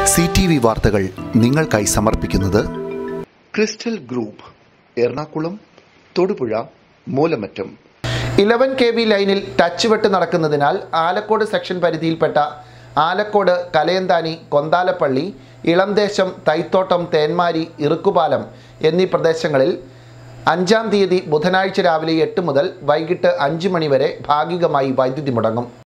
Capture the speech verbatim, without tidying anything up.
C T V വാർത്തകൾ നിങ്ങൾക്കായി സമർപ്പിക്കുന്നത് crystal group, Ernakulam, Thodupuzha, Moolamattom. Eleven K V ലൈനിൽ ടച്ച് വെട്ട് നടക്കുന്നതിനാൽ ആലക്കോട് സെക്ഷൻ പരിധിയിൽപ്പെട്ട ആലക്കോട്, കലയന്താനി, കൊന്താലപ്പള്ളി, ഇളംദേശം, തൈത്തോട്ടം, തേന്മാരി, ഇറുക്കുപാലം എന്നീ പ്രദേശങ്ങളിൽ അഞ്ചാം തീയതി ബുധനാഴ്ച രാവിലെ എട്ട് മുതൽ വൈകിട്ട് അഞ്ച് മണി വരെ ഭാഗികമായി വൈദ്യുതി മുടങ്ങും.